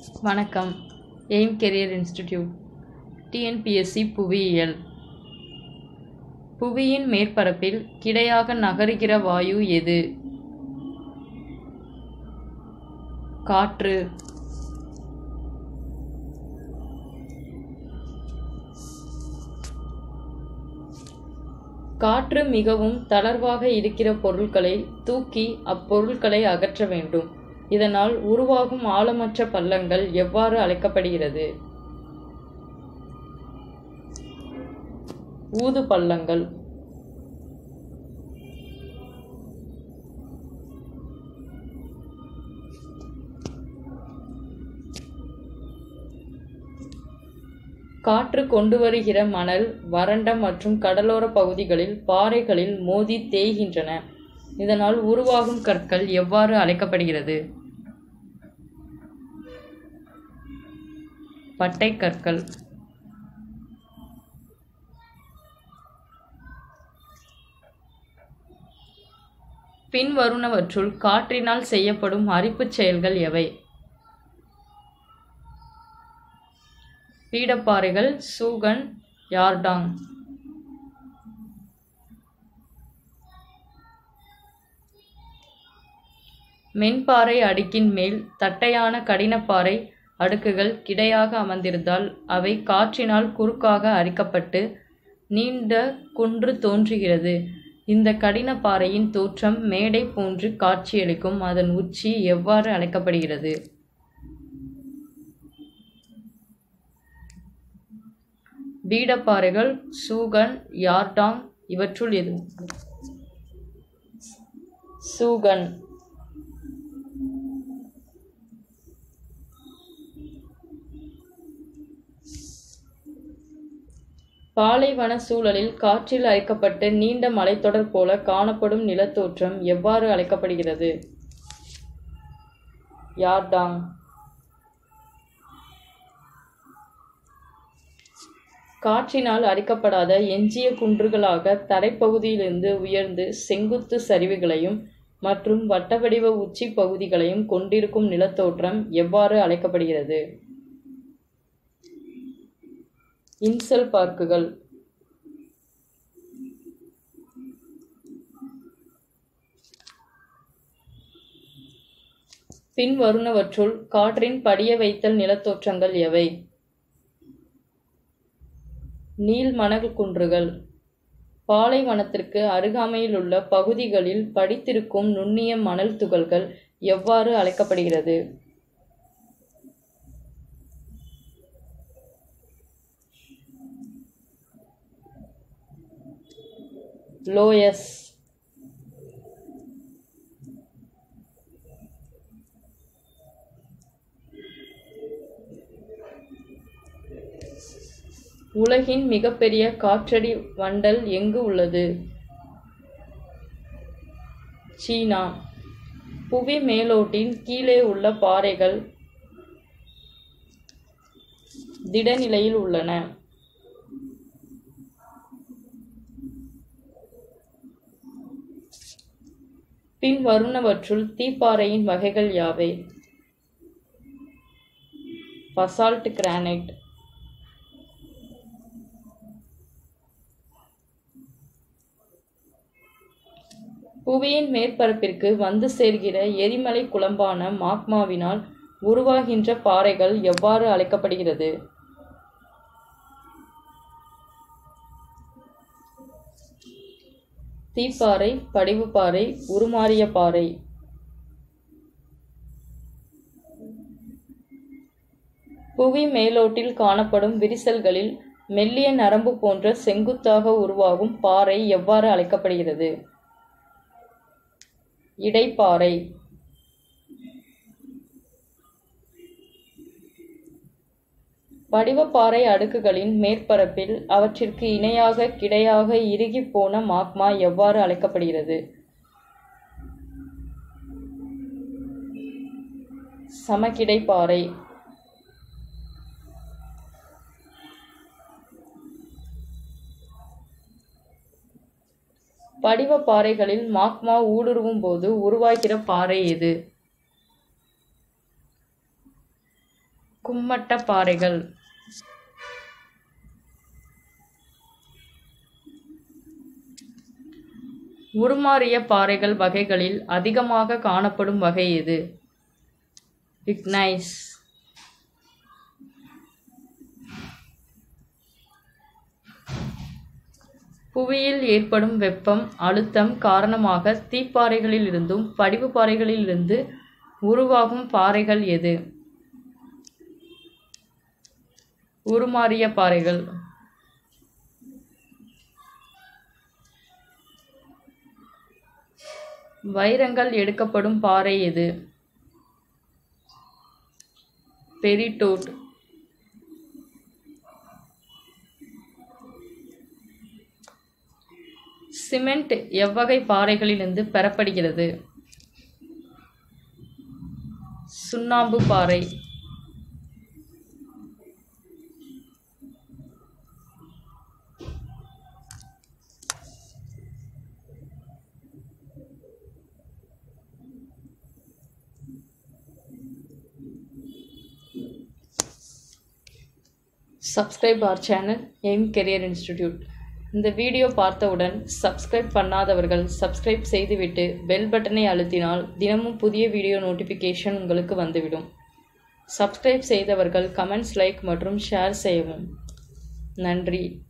வணக்கம். Aim career institute TNPSC புவியியல். புவியின் மேற்பரப்பில் கிடையாக நகருகிற வாயு எது? காற்று. காற்று மிகவும் தளர்வாக இருக்கிற பொருட்களை தூக்கி அப்பொருட்களை அகற்ற வேண்டும். இதனால் உருவாகும் ஆழமற்ற பள்ளங்கள் எவ்வாறு அழைக்கப்படுகிறது? ஊது பள்ளங்கள். காற்று கொண்டு வருகிற மணல் வறண்ட மற்றும் கடலோர பகுதிகளில் பாறைகளில் மோதி தேய்கின்றன. இதனால் உருவாகும் கற்கள் எவ்வாறு அழைக்கப்படுகிறது? பட்டை கற்கள். பின்வருவனவற்றுள் காற்றினால் செய்யப்படும் அரிப்புச் செயல்கள் எவை? பீடப்பாறைகள், சூகன், யார்டாங். மென்பாறை அடுக்கின் மேல் தட்டையான கடினப்பாறை அடுக்குகள் கிடையாக அமர்ந்திருந்தால் அவை காற்றினால் குறுக்காக அரிக்கப்பட்டு நீண்ட குன்று தோன்றுகிறது. இந்த கடினப்பாறையின் தோற்றம் மேடை போன்று காட்சியளிக்கும். அதன் உச்சி எவ்வாறு அழைக்கப்படுகிறது? பீடப்பாறைகள், சூகன், யார்டாங். இவற்றுள் எது? சூகன். பாலைவன சூழலில் காற்றில் அழைக்கப்பட்ட நீண்ட மலைத்தொடர் போல காணப்படும் நிலத்தோற்றம் எவ்வாறு அழைக்கப்படுகிறது? யார்டாங். காற்றினால் அரிக்கப்படாத எஞ்சிய குன்றுகளாக தரைப்பகுதியிலிருந்து உயர்ந்து செங்குத்து சரிவுகளையும் மற்றும் வட்டவடிவ உச்சி பகுதிகளையும் கொண்டிருக்கும் நிலத்தோற்றம் எவ்வாறு அழைக்கப்படுகிறது? இன்சல் பார்க்குகள். பின்வருவனவற்றுள் காற்றின் படிய வைத்தல் நிலத்தோற்றங்கள் எவை? நீள்மணல் குன்றுகள். பாலைவனத்திற்கு அருகாமையிலுள்ள பகுதிகளில் படித்திருக்கும் நுண்ணிய மணல் துகள்கள் எவ்வாறு அழைக்கப்படுகிறது? லோயஸ். உலகின் மிகப்பெரிய காற்றடி வண்டல் எங்கு உள்ளது? சீனா. புவி மேலோட்டின் கீழே உள்ள பாறைகள் திடநிலையில் உள்ளன. பின்வருவனவற்றுள் தீப்பாறையின் வகைகள் யாவை? Basalt, granite. புவியின் மேற்பரப்பிற்கு வந்து சேர்கிற எரிமலை குழம்பான மாக்மாவினால் உருவாகின்ற பாறைகள் எவ்வாறு அழைக்கப்படுகிறது? தீப்பாறை, படிவுப்பாறை, உருமாறிய பாறை. புவி மேலோட்டில் காணப்படும் விரிசல்களில் மெல்லிய நரம்பு போன்ற செங்குத்தாக உருவாகும் பாறை எவ்வாறு அழைக்கப்படுகிறது? இடைப்பாறை. படிவப்பாறை அடுக்குகளின் மேற்பரப்பில் அவற்றிற்கு இணையாக கிடையாக இறுகிப் போன மாக்மா எவ்வாறு அழைக்கப்படுகிறது? சமகிடைப்பாறை. படிவ பாறைகளில் மாக்மா ஊடுருவும் போது உருவாகிற பாறை எது? கும்மட்ட பாறைகள். உருமாறிய பாறைகள் வகைகளில் அதிகமாக காணப்படும் வகை எது? இக்னைஸ். புவியில் ஏற்படும் வெப்பம் அழுத்தம் காரணமாக தீப்பாறைகளிலிருந்தும் படிவு பாறைகளிலிருந்து உருவாகும் பாறைகள் எது? உருமாறிய பாறைகள். வைரங்கள் எடுக்கப்படும் பாறை எது? பெரிட்டோட். சிமெண்ட் எவ்வகை பாறைகளிலிருந்து பெறப்படுகிறது? சுண்ணாம்பு பாறை. Subscribe our channel AIM Career Institute. இந்த வீடியோ பார்த்தவுடன் சப்ஸ்கிரைப் பண்ணாதவர்கள் சப்ஸ்கிரைப் செய்துவிட்டு பெல் பட்டனை அழுத்தினால் தினமும் புதிய வீடியோ நோட்டிஃபிகேஷன் உங்களுக்கு வந்துவிடும். சப்ஸ்கிரைப் செய்தவர்கள் கமெண்ட்ஸ், லைக் மற்றும் ஷேர் செய்யவும். நன்றி.